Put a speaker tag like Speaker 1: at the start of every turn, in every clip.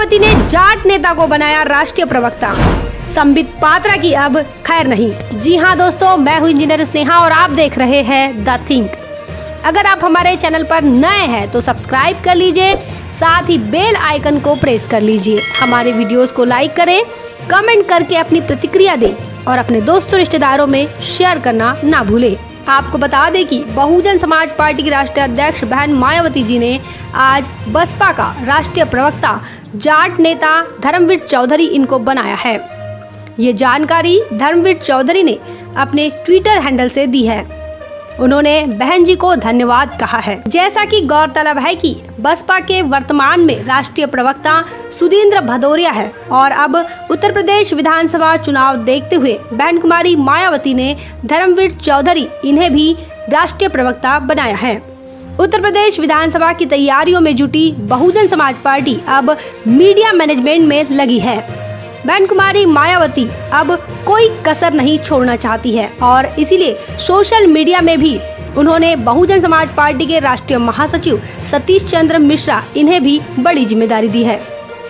Speaker 1: मायावती ने जाट नेता को बनाया राष्ट्रीय प्रवक्ता। संबित पात्रा की अब खैर नहीं। जी हाँ दोस्तों, मैं हूँ इंजीनियर स्नेहा और आप देख रहे हैं द थिंक। अगर आप हमारे चैनल पर नए हैं तो सब्सक्राइब कर लीजिए, साथ ही बेल आइकन को प्रेस कर लीजिए। हमारे वीडियोस को लाइक करें, कमेंट करके अपनी प्रतिक्रिया दें और अपने दोस्तों रिश्तेदारों में शेयर करना ना भूलें। आपको बता दें कि बहुजन समाज पार्टी की राष्ट्रीय अध्यक्ष बहन मायावती जी ने आज बसपा का राष्ट्रीय प्रवक्ता जाट नेता धर्मवीर चौधरी इनको बनाया है। ये जानकारी धर्मवीर चौधरी ने अपने ट्विटर हैंडल से दी है। उन्होंने बहन जी को धन्यवाद कहा है। जैसा कि गौरतलब है कि बसपा के वर्तमान में राष्ट्रीय प्रवक्ता सुधींद्र भदौरिया है और अब उत्तर प्रदेश विधानसभा चुनाव देखते हुए बहन कुमारी मायावती ने धर्मवीर चौधरी इन्हें भी राष्ट्रीय प्रवक्ता बनाया है। उत्तर प्रदेश विधानसभा की तैयारियों में जुटी बहुजन समाज पार्टी अब मीडिया मैनेजमेंट में लगी है। बहन कुमारी मायावती अब कोई कसर नहीं छोड़ना चाहती है और इसीलिए सोशल मीडिया में भी उन्होंने बहुजन समाज पार्टी के राष्ट्रीय महासचिव सतीश चंद्र मिश्रा इन्हें भी बड़ी जिम्मेदारी दी है।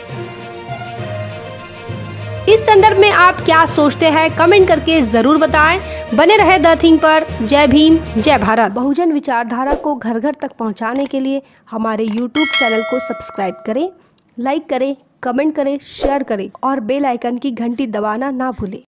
Speaker 1: इस संदर्भ में आप क्या सोचते हैं, कमेंट करके जरूर बताएं। बने रहे द थिंक पर। जय भीम, जय भारत। बहुजन विचारधारा को घर घर तक पहुंचाने के लिए हमारे YouTube चैनल को सब्सक्राइब करें, लाइक करें, कमेंट करें, शेयर करें और बेल आइकन की घंटी दबाना ना भूलें।